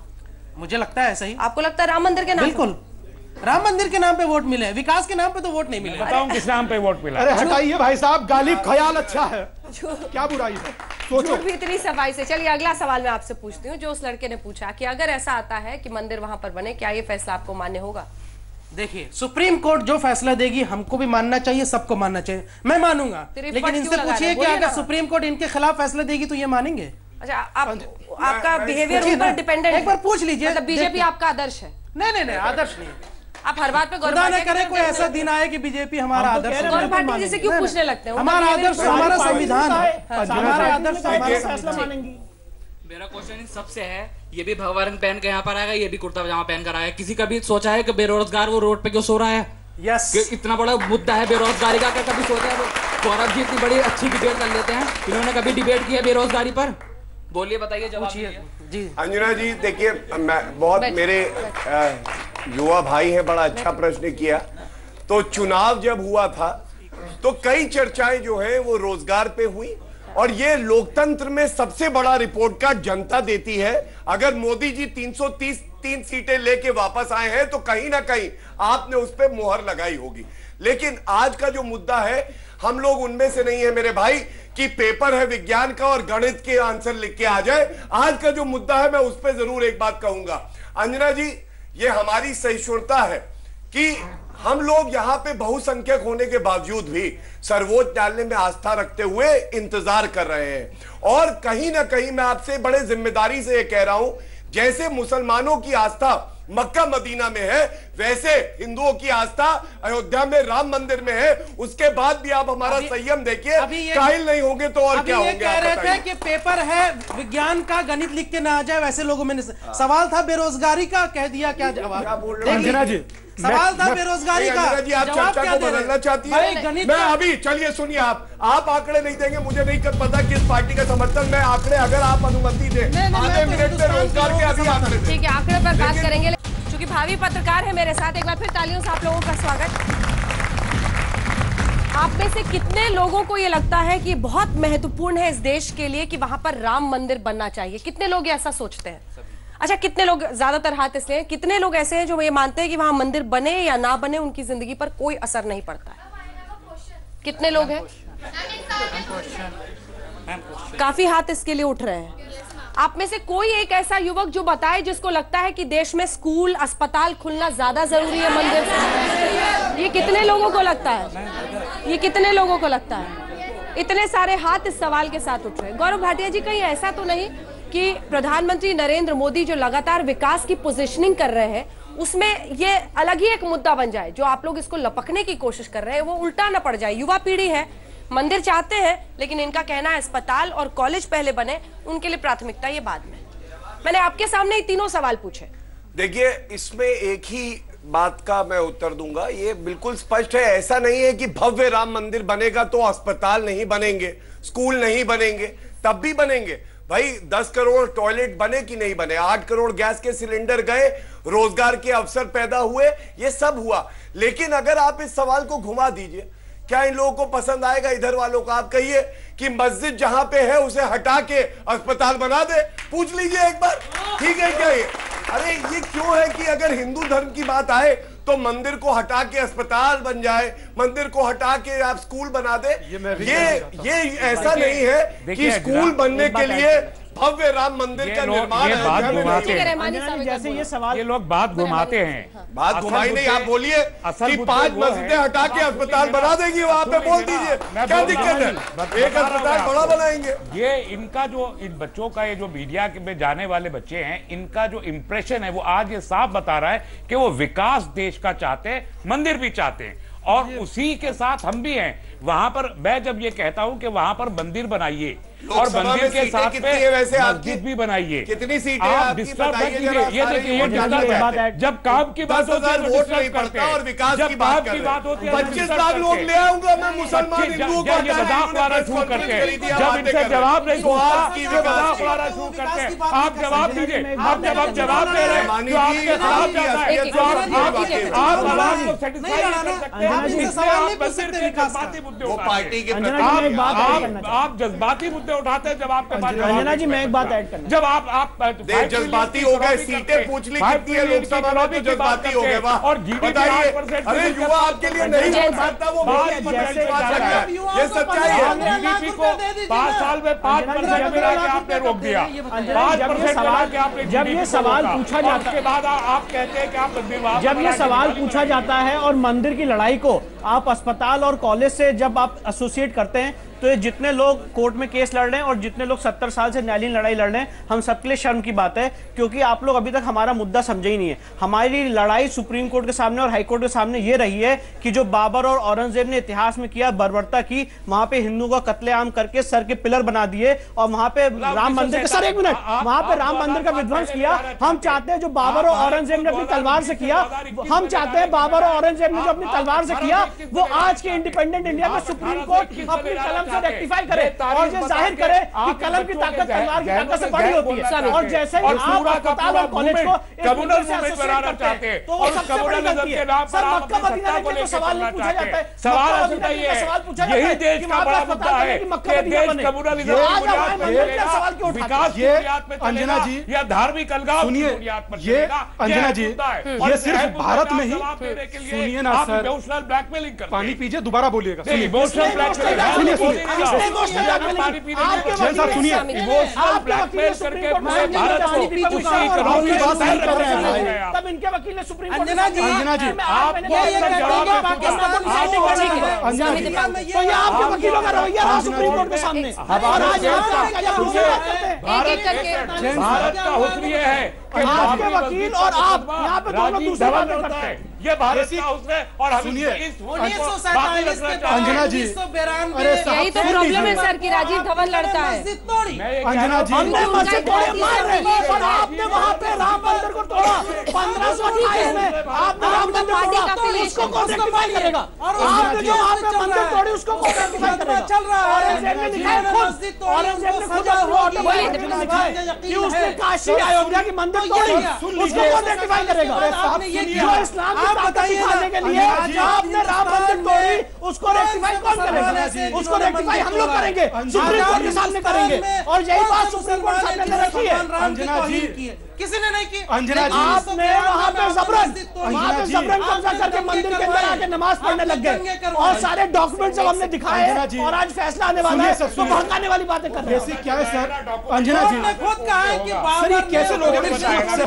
मुझे लगता है ऐसा ही। आपको लगता है राम मंदिर के नाम? बिल्कुल, राम मंदिर के नाम पे वोट मिले, विकास के नाम पे तो वोट नहीं मिले। बताऊं किस नाम पे वोट मिला? अरे हटाइए भाई साहब, गालिब ख्याल अच्छा है, क्या बुराई है, सोचो भी इतनी सफाई से। चलिए अगला सवाल मैं आपसे पूछती हूँ, जो उस लड़के ने पूछा कि अगर ऐसा आता है कि मंदिर वहां पर बने, क्या ये फैसला आपको मान्य होगा? देखिए सुप्रीम कोर्ट जो फैसला देगी हमको भी मानना चाहिए, सबको मानना चाहिए, मैं मानूंगा। लेकिन इनसे पूछिए कि अगर सुप्रीम कोर्ट इनके खिलाफ फैसला देगी तो ये मानेंगे? अच्छा, आप आपका बिहेवियर ऊपर डिपेंडेंट, एक बार पूछ लीजिए। मतलब बीजेपी आपका आदर्श है? नहीं नहीं नहीं, आदर्श नहीं। आप हर बात पे गौर न करे कोई ऐसा दिन आए कि बीजेपी हमारा आदर्श, गौर पार्टी जैसे क्यों पूछने लगते हैं? हमारा आदर्श हमारा संविधान है, हमारा आदर्श हमारा संविधान। मेरा क्वेश्चन सबसे है, ये भी भगवान पहन के यहाँ पर आएगा, ये भी कुर्ता पजामा पहन कर आएगा। किसी कभी सोचा है कि बेरोजगार वो रोड पे क्यों सो रहा है? यस, इतना बड़ा मुद्दा है बेरोजगारी का, क्या कभी सोचा है? गौरव जी इतनी बड़ी अच्छी डिबेट कर लेते हैं, इन्होंने कभी डिबेट की है बेरोजगारी पर? बोलिए, बताइए, जवाब जी। अंजना जी देखिए, मैं बहुत मेरे युवा भाई हैं, बड़ा अच्छा प्रश्न किया। तो चुनाव जब हुआ था तो कई चर्चाएं जो है वो रोजगार पे हुई, और ये लोकतंत्र में सबसे बड़ा रिपोर्ट कार्ड जनता देती है। अगर मोदी जी तीन सौ तीस तीन सीटें लेके वापस आए हैं तो कहीं ना कहीं आपने उस पर मोहर लगाई होगी। लेकिन आज का जो मुद्दा है, हम लोग उनमें से नहीं है मेरे भाई कि पेपर है विज्ञान का और गणित के आंसर लिख के आ जाए। आज का जो मुद्दा है मैं उस पर जरूर एक बात कहूंगा। अंजना जी, ये हमारी सहिष्णुता है कि हम लोग यहां पे बहुसंख्यक होने के बावजूद भी सर्वोच्च न्यायालय में आस्था रखते हुए इंतजार कर रहे हैं। और कहीं ना कहीं मैं आपसे बड़े जिम्मेदारी से ये कह रहा हूं, जैसे मुसलमानों की आस्था मक्का मदीना में है, वैसे हिंदुओं की आस्था अयोध्या में राम मंदिर में है। उसके बाद भी आप हमारा संयम देखिए, कायल नहीं होंगे तो और क्या होंगे? कह रहे थे कि पेपर है विज्ञान का, गणित लिख के ना आ जाए, वैसे लोगों में सवाल था बेरोजगारी का, कह दिया क्या जवाब? अंजना जी, सवाल था बेरोजगारी का, जी आप चर्चा को बदलना चाहती है? मैं अभी, चलिए सुनिए, आप आप आंकड़े नहीं देंगे, मुझे नहीं कर पता किस पार्टी का समर्थन। मैं आंकड़े, अगर आप अनुमति दें आधे मिनट में रोजगार के अभी आंकड़े, ठीक है, आंकड़े पर बात करेंगे। क्योंकि भावी पत्रकार है मेरे साथ, एक बार फिर तालियों से आप लोगों का स्वागत। आप में से कितने लोगों को ये लगता है कि बहुत महत्वपूर्ण है इस देश के लिए कि वहां पर राम मंदिर बनना चाहिए? कितने लोग ऐसा सोचते हैं? अच्छा, कितने लोग, ज्यादातर हाथ इसलिए, कितने लोग ऐसे हैं जो ये मानते हैं कि वहां मंदिर बने या ना बने उनकी जिंदगी पर कोई असर नहीं पड़ता है? कितने लोग हैं? काफी हाथ इसके लिए उठ रहे हैं। आप में से कोई एक ऐसा युवक जो बताए जिसको लगता है कि देश में स्कूल, अस्पताल खुलना ज्यादा जरूरी है मंदिर से? ये कितने लोगों को लगता है? ये कितने लोगों को लगता है? इतने सारे हाथ इस सवाल के साथ उठ रहे हैं। गौरव भाटिया जी, कहीं ऐसा तो नहीं कि प्रधानमंत्री नरेंद्र मोदी जो लगातार विकास की पोजीशनिंग कर रहे हैं उसमें ये अलग ही एक मुद्दा बन जाए, जो आप लोग इसको लपकने की कोशिश कर रहे हैं वो उल्टा न पड़ जाए? युवा पीढ़ी है, मंदिर चाहते हैं, लेकिन इनका कहना है अस्पताल और कॉलेज पहले बने, उनके लिए प्राथमिकता ये बाद में। मैंने आपके सामने ही तीनों सवाल पूछे। देखिए, इसमें एक ही बात का मैं उत्तर दूंगा, ये बिल्कुल स्पष्ट है। ऐसा नहीं है कि भव्य राम मंदिर बनेगा तो अस्पताल नहीं बनेंगे, स्कूल नहीं बनेंगे, तब भी बनेंगे। भाई दस करोड़ टॉयलेट बने कि नहीं बने, आठ करोड़ गैस के सिलेंडर गए, रोजगार के अवसर पैदा हुए, ये सब हुआ। लेकिन अगर आप इस सवाल को घुमा दीजिए, क्या इन लोगों को पसंद आएगा? इधर वालों को आप कहिए कि मस्जिद जहां पे है उसे हटा के अस्पताल बना दे, पूछ लीजिए एक बार, ठीक है क्या ये? अरे ये क्यों है कि अगर हिंदू धर्म की बात आए तो मंदिर को हटा के अस्पताल बन जाए, मंदिर को हटा के आप स्कूल बना दे? ये ये, ये ऐसा नहीं है कि स्कूल बनने के लिए भव्य राम मंदिर का निर्माण है। जैसे ये सवाल, ये लोग बात घुमाते हैं, बात घुमाई नहीं। आप बोलिए कि पांच मस्जिदें हटा के अस्पताल बना देंगी, वहां पे बोल दीजिए, क्या दिक्कत है? एक अस्पताल बड़ा बनाएंगे। ये इनका जो, इन बच्चों का, ये जो मीडिया में जाने वाले बच्चे हैं, इनका जो इंप्रेशन है वो आज ये साफ बता रहा है कि वो विकास देश का चाहते हैं, मंदिर भी चाहते हैं, और उसी के साथ हम भी हैं। वहां पर मैं जब ये कहता हूं कि वहां पर मंदिर बनाइए और मंदिर के साथ में वैसे मस्जिद भी बनाइए, कितनी सीटें आप डिस्टर्ब मत कीजिए। ये देखिए, ये डिस्टर्ब है। जब काम की बात होती है वोट नहीं पड़ता और विकास की बात की बात होती है, पच्चीस लाख लोग ले आऊंगा मैं मुसलमान हिंदुओं को, ये मजाक वाला शुरू करते हैं। जब इनसे जवाब नहीं पूछता, ये मजाक वाला शुरू करते हैं। आप जवाब दीजिए, आप जब आप जवाब दे रहे हैं जो आपके खिलाफ जाता है, तो आप आवाज को सेटिस्फाई नहीं कर सकते, इसलिए आप मंदिर के जज्बाती मुद्दे उठाते हैं। आप जज्बाती मुद्दे उठाते हैं जब आपके पास। अंजना जी, मैं एक बात ऐड करना, जब आप आप जज्बाती हो गए, सीटें पूछ ली कितनी है लोकसभा में, तो जज्बाती हो गए। और बताइए, अरे युवा आपके लिए नहीं बोल सकता, वो ये सच्चाई है। जीडीपी को पांच साल में पांच परसेंट मिला के आपने रोक दिया, पांच परसेंट मिला के आपने। जब ये सवाल पूछा जाता है, उसके बाद आप कहते हैं कि आप मंदिर, जब ये सवाल पूछा जाता है और मंदिर की लड़ाई को आप अस्पताल और कॉलेज से जब आप एसोसिएट करते हैं, तो ये जितने लोग कोर्ट में केस लड़ रहे हैं और जितने लोग सत्तर साल से न्यायालयीन लड़ाई लड़ रहे हैं, हम सबके लिए शर्म की बात है, क्योंकि आप लोग अभी तक हमारा मुद्दा समझे ही नहीं है। हमारी लड़ाई सुप्रीम कोर्ट के सामने और हाई कोर्ट के सामने ये रही है कि जो बाबर और औरंगजेब ने इतिहास में किया, बर्बरता की, वहां पे हिंदुओं का कत्लेआम करके सर के पिलर बना दिए और वहां पे राम मंदिर के, सर एक मिनट, वहां पे राम मंदिर का विध्वंस किया। हम चाहते हैं जो बाबर और औरंगजेब ने अपनी तलवार से किया, हम चाहते हैं बाबर और औरंगजेब ने जो अपनी तलवार से किया, वो आज के इंडिपेंडेंट इंडिया में सुप्रीम कोर्ट अपनी कलम से रेक्टिफाई करे और ये जाहिर करे कि कलम की ताकत तलवार की ताकत से बड़ी होती है। और जैसे ही आप अस्पताल और कॉलेज को कम्युनल मूवमेंट बनाना चाहते हैं, तो वो सबसे बड़ी गलती है। सर, मक्का मदीना देखने को सवाल नहीं पूछा जाता है, सवाल पूछा जाता है, यही देश का बड़ा मुद्दा है कि देश कम्युनलिज्म की बुनियाद पर चलेगा, विकास की बुनियाद पर अंजना जी, या धार्मिक अलगाव की बुनियाद पर चलेगा। अंजना जी, ये सिर्फ भारत में ही, सुनिए ना सर, इमोशनल ब्लैकमेलिंग कर, पानी पीजिए, दोबारा बोलिएगा। इमोशनल ब्लैकमेलिंग, सुनिए, इमोशनल ब्लैकमेल करके पूरे भारत को उसी इकोनॉमी की बात कर रहे हैं। तब इनके वकील ने सुप्रीम कोर्ट, अंजना जी, अंजना जी, आप तो ये आपके वकीलों का रवैया रहा सुप्रीम कोर्ट के सामने। और आज भारत का हुस्न ये है कि आपके वकील और आप यहाँ पे दोनों दूसरे बातें करते हैं। ये भारत का हुस्न है और हम सुनिए, अंजना जी, यही तो प्रॉब्लम है सर कि राजीव धवन लड़ता है। अंजना जी, हमने मस्जिद तोड़ी मार रहे हैं और आपने वहाँ पे राम मंदिर को तोड़ा। पंद्रह सौ अट्ठाईस में आपने राम मंदिर तोड़ा, उसको कौन रेक्टिफाई करेगा? और आपने जो वहाँ पे मंदिर तोड़ी उसको कौन रेक्टिफाई करेगा? चल रहा है, औरंगजेब ने लिखा है खुद, औरंगजेब ने खुद अपने ऑटोबायोग्राफी में लिखा है कि उसने काशी अयोध्या की मंदिर तोड़ी, उसको कौन रेक्टिफाई करेगा? जो इस्लाम ताकत दिखाने के लिए आपने राम मंदिर तोड़ी, उसको रेक्टिफाई कौन करेगा? उसको रेक्टिफाई हम लोग करेंगे, सुप्रीम कोर्ट के सामने करेंगे, और यही बात सुप्रीम कोर्ट सामने रखी है। अंजना जी किसी ने नहीं की। अंजना जी आपने वहां पे जबरन वहां पे जबरन कब्जा करके मंदिर के अंदर आके नमाज पढ़ने लग गए, और सारे डॉक्यूमेंट जब हमने दिखाए और आज फैसला आने वाला है तो भड़काने वाली बातें कर रहे हैं। क्या है सर? अंजना जी ने खुद कहा है कि सर ये कैसे लोग कौन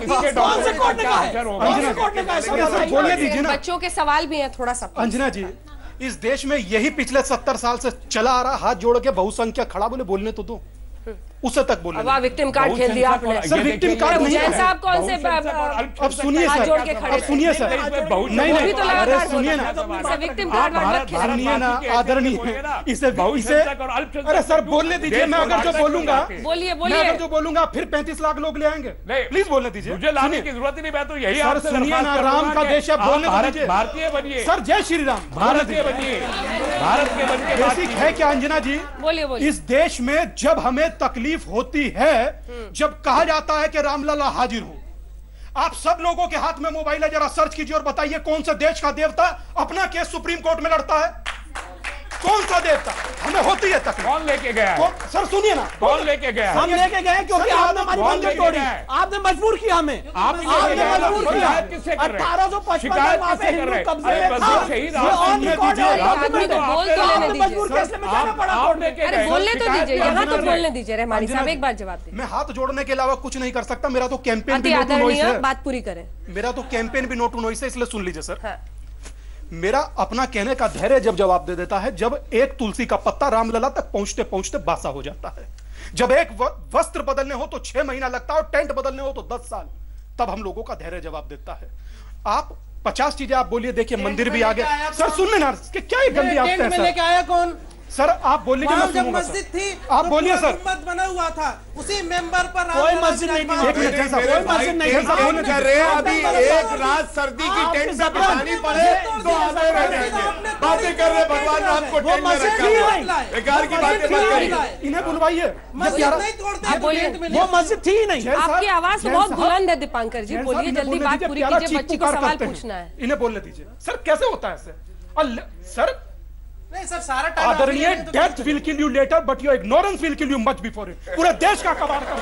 से कोर्ट ने कहा है? कौन से कोर्ट ने कहा है? बोलने दीजिए ना। बच्चों के सवाल भी हैं थोड़ा सा। अंजना जी इस देश में यही पिछले सत्तर साल से चला आ रहा, हाथ जोड़ के बहुसंख्यक खड़ा बोले बोलने तो दो, उससे तक बोले। अब विक्टिम कार्ड खेल दिया आपने। सर विक्टिम कार्ड नहीं है। साहब कौन से अब सुनिए सर, अब सुनिए सर, नहीं नहीं अरे सुनिए ना, विक्टिम कार्ड सुनिए ना आदरणीय, इसे इसे अरे सर बोलने दीजिए। मैं अगर जो बोलूंगा बोलिए मैं बोलिए अगर जो बोलूंगा फिर पैंतीस लाख लोग ले आएंगे। प्लीज बोलने दीजिए, मुझे लाने की जरूरत ही नहीं। मैं तो यही सर सुनिए ना, राम का देश है, बोलने दीजिए। भारतीय बनिए सर, जय श्री राम। भारत के बनिए, भारत के बनिए। बेसिक है क्या अंजना जी? बोलिए बोलिए। इस देश में जब हमें तकलीफ होती है, जब कहा जाता है कि रामलला हाजिर हो, आप सब लोगों के हाथ में मोबाइल है, जरा सर्च कीजिए और बताइए कौन सा देश का देवता अपना केस सुप्रीम कोर्ट में लड़ता है? कौन सा देवता? हमें होती है तकलीफ। कौन लेके गया है? सर सुनिए ना, कौन लेके गया? हम लेके गए क्योंकि आपने हमारी बंधन तोड़ी, आपने मजबूर किया हमें, आपने मजबूर किया। अठारह सौ पचपन में वहां पे हिंदू कब्जे में था, ये ऑन रिकॉर्ड है। आपने मजबूर कैसे में जाना पड़ा कोर्ट में? अरे बोलने तो दीजिए, यहाँ तो बोलने दीजिए। रहमानी साहब एक बार जवाब दीजिए। मैं हाथ जोड़ने के अलावा कुछ नहीं कर सकता। मेरा तो कैंपेन अति आदरणीय, बात पूरी करें। मेरा तो कैंपेन भी नो टू नॉइस है, इसलिए सुन लीजिए सर। मेरा अपना कहने का धैर्य जब जवाब दे देता है, जब एक तुलसी का पत्ता रामलला तक पहुंचते पहुंचते बासा हो जाता है, जब एक वस्त्र बदलने हो तो छह महीना लगता है और टेंट बदलने हो तो दस साल, तब हम लोगों का धैर्य जवाब देता है। आप पचास चीजें आप बोलिए, देखिए मंदिर भी आ गया। सर सुनने ना, क्या ये गंदी आदत है सर? लेके आया कौन? सर आप बोलिए, मैं सुनूंगा। मस्जिद थी, आप बोलिए सर। गुंबद बना हुआ था, उसी मेंबर पर कोई मस्जिद नहीं थी। एक मिनट जैसा कोई मस्जिद नहीं था। बोल कर रहे हैं अभी एक रात सर्दी की टेंट में बिछानी पड़े तो आगे रह जाएंगे। बातें कर रहे भगवान राम को टेंट में रखा, बेकार की बातें मत करिए। इन्हें बुलवाइए। वो मस्जिद थी नहीं। आपकी आवाज बहुत बुलंद है दीपांकर जी, बोलिए जल्दी बात पूरी कीजिए, बच्ची को सवाल पूछना है। इन्हें बोलने दीजिए। सर कैसे होता है ऐसे? सर नहीं सर, सारा टाइम आदरणीय, death will kill you later but your ignorance will kill you much before it. पूरे देश का कबाड़ कर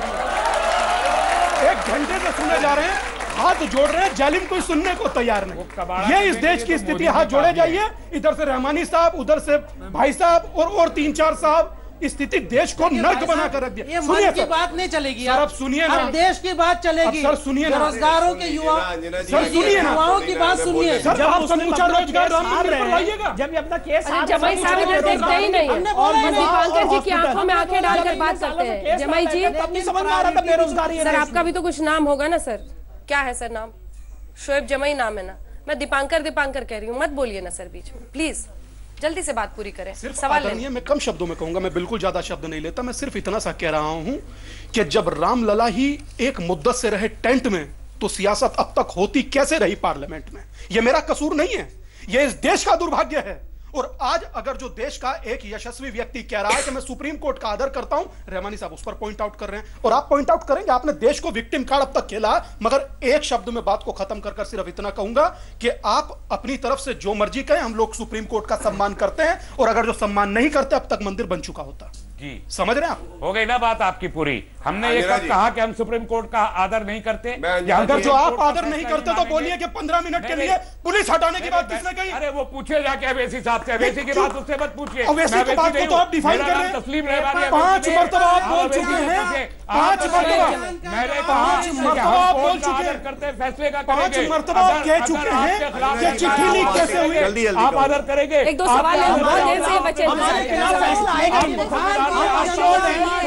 दिया। एक घंटे से सुने जा रहे हैं, हाथ जोड़ रहे हैं, जालिम कोई सुनने को तैयार नहीं। ये इस देश की स्थिति। हाथ जोड़े जाइए, इधर से रहमानी साहब, उधर से भाई साहब और और तीन चार साहब। स्थिति देश को नर्क बना कर रख दिया। ये मन की बात नहीं चलेगी सर, अब सुनिए ना, देश की बात चलेगी। सर सुनिए ना, बेरोजगारों के युवा, सर सुनिए ना, युवाओं की बात सुनिए। सर आप समूचा रोजगार राम मंदिर पर लाइएगा। जब ये अपना केस जमाई साहब इधर देखते ही नहीं है और दीपांकर जी की आंखों में आंखें डालकर बात करते हैं। जमाई जी अपनी समझ में आ रहा था बेरोजगारी। सर आपका भी तो कुछ नाम होगा ना सर? क्या है सर नाम? शोएब जमाई नाम है ना? मैं दीपांकर दीपांकर कह रही हूँ, मत बोलिए ना सर बीच में, प्लीज जल्दी से बात पूरी करें। सवाल नहीं, मैं कम शब्दों में कहूंगा, मैं बिल्कुल ज्यादा शब्द नहीं लेता। मैं सिर्फ इतना सा कह रहा हूं कि जब रामलला ही एक मुद्दत से रहे टेंट में, तो सियासत अब तक होती कैसे रही पार्लियामेंट में? यह मेरा कसूर नहीं है, यह इस देश का दुर्भाग्य है। और आज अगर जो देश का एक यशस्वी व्यक्ति कह रहा है कि मैं सुप्रीम कोर्ट का आदर करता हूं, रहमानी साहब उस पर पॉइंट आउट कर रहे हैं, और आप पॉइंट आउट करेंगे। आपने देश को विक्टिम कार्ड अब तक खेला, मगर एक शब्द में बात को खत्म कर कर सिर्फ इतना कहूंगा कि आप अपनी तरफ से जो मर्जी कहें, हम लोग सुप्रीम कोर्ट का सम्मान करते हैं, और अगर जो सम्मान नहीं करते, अब तक मंदिर बन चुका होता। जी समझ रहे हैं आप? हो गई ना बात आपकी पूरी। हमने ये कब कहा कि हम सुप्रीम कोर्ट का आदर नहीं करते? अगर जो आप आदर नहीं करते तो बोलिए कि पंद्रह मिनट के लिए पुलिस हटाने की बात किसने कही? अरे वो पूछे जाके अवैसी साहब से, अवैसी की बात उससे मत पूछिए। अवैसी की बात को तो आप डिफाइन कर रहे हैं। तस्लीम रहमानी पांच मरतबा आप बोल चुके हैं, पांच मरतबा मैंने पांच मरतबा आप बोल चुके हैं, करते फैसले का पांच मरतबा आप कह चुके हैं कि चिट्ठी लीक कैसे हुई? जल्दी जल्दी आप आदर करेंगे। एक दो सवाल है, बहुत देर से बचे हमारे खिलाफ फैसला आएगा।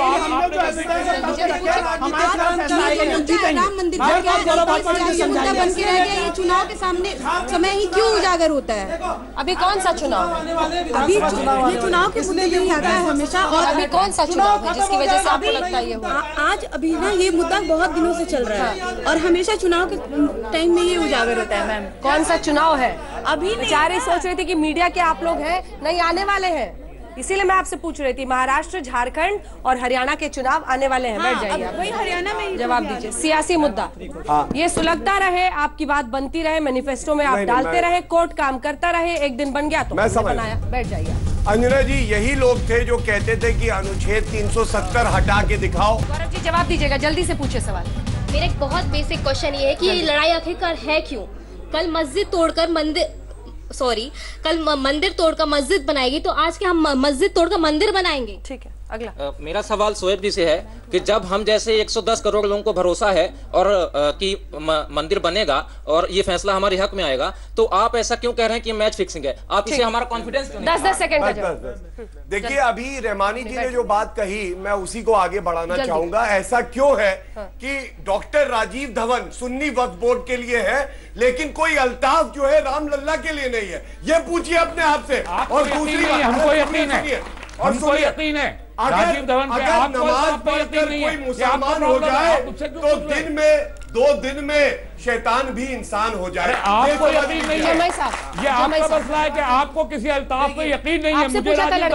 राम मंदिर मुद्दा बन के रह गया। ये चुनाव के सामने समय ही क्यों उजागर होता है? अभी कौन सा चुनाव? अभी ये चुनाव के मुद्दे में ही आता है हमेशा। और अभी कौन सा चुनाव है जिसकी वजह से आपको लगता है ये हुआ? आज अभी ना ये मुद्दा बहुत दिनों से चल रहा है और हमेशा चुनाव के टाइम में ये उजागर होता है। मैम कौन सा चुनाव है? अभी बेचारे सोच रही थी कि मीडिया के आप लोग हैं, नहीं आने वाले हैं, इसीलिए मैं आपसे पूछ रही थी। महाराष्ट्र, झारखंड और हरियाणा के चुनाव आने वाले हैं। हाँ, बैठ जाइए आप। वही हरियाणा में जवाब दीजिए। सियासी मुद्दा ये सुलगता रहे, आपकी बात बनती रहे, मैनिफेस्टो में आप डालते रहे, कोर्ट काम करता रहे, एक दिन बन गया तो बनाया। बैठ जाइए। अंजना जी, यही लोग थे जो कहते थे कि अनुच्छेद तीन सौ सत्तर हटा के दिखाओ। गौरव जी जवाब दीजिएगा, जल्दी से पूछे सवाल। मेरा एक बहुत बेसिक क्वेश्चन ये है कि ये लड़ाई आखिरकार है क्यों? कल मस्जिद तोड़कर मंदिर सॉरी कल मंदिर तोड़कर मस्जिद बनाएगी, तो आज क्या हम मस्जिद तोड़कर मंदिर बनाएंगे? ठीक है, अगला। आ, मेरा सवाल शोएब जी से है कि जब हम जैसे एक सौ दस करोड़ लोगों को भरोसा है और आ, कि म, मंदिर बनेगा और ये फैसला हमारे हक में आएगा, तो आप ऐसा क्यों कह रहे हैं कि मैच फिक्सिंग है? आप इसे हमारा कॉन्फिडेंस क्यों नहीं? दस दस सेकंड का जवाब। देखिए, अभी रहमानी जी ने जो बात कही, मैं उसी को आगे बढ़ाना चाहूंगा। ऐसा क्यों है कि डॉक्टर राजीव धवन सुन्नी वक्फ बोर्ड के लिए है, लेकिन कोई अल्ताफ जो है रामलल्ला के लिए नहीं है? ये पूछिए अपने आप से। और दूसरी बात, हमको यकीन है, हमको यकीन है राजीव धवन पे। अगर नमाज पढ़कर कोई मुसलमान हो जाए तो दिन में दो दिन में शैतान भी इंसान हो जाए। आपको यकीन नहीं है? ये आपका मसला है कि आपको किसी अल्ताफ पे यकीन नहीं है। मुझे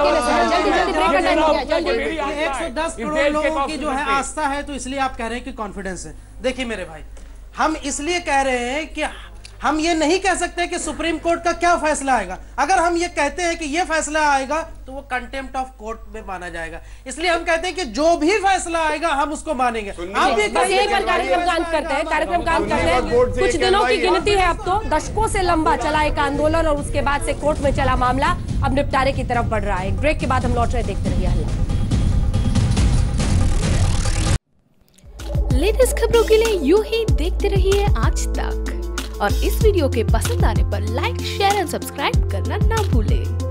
एक सौ दस करोड़ लोगों की जो है आस्था है, तो इसलिए आप कह रहे हैं कि कॉन्फिडेंस है। देखिए मेरे भाई, हम इसलिए कह रहे हैं कि हम ये नहीं कह सकते कि सुप्रीम कोर्ट का क्या फैसला आएगा। अगर हम ये कहते हैं कि ये फैसला आएगा तो वो कंटेम्प्ट ऑफ कोर्ट में माना जाएगा। इसलिए हम कहते हैं कि जो भी फैसला आएगा हम उसको मानेंगे। आप ये बस यही पर कार्यक्रम काम करते हैं, कार्यक्रम काम करते हैं। कुछ दिनों की गिनती है, अब तो दशकों से लंबा चला एक आंदोलन और उसके बाद से कोर्ट में चला मामला अब निपटारे की तरफ बढ़ रहा है। एक ब्रेक के बाद हम लौट रहे, देखते रहिए हल्ला। लेटेस्ट खबरों के लिए यूं ही देखते रहिए आज तक, और इस वीडियो के पसंद आने पर लाइक, शेयर एंड सब्सक्राइब करना ना भूलें।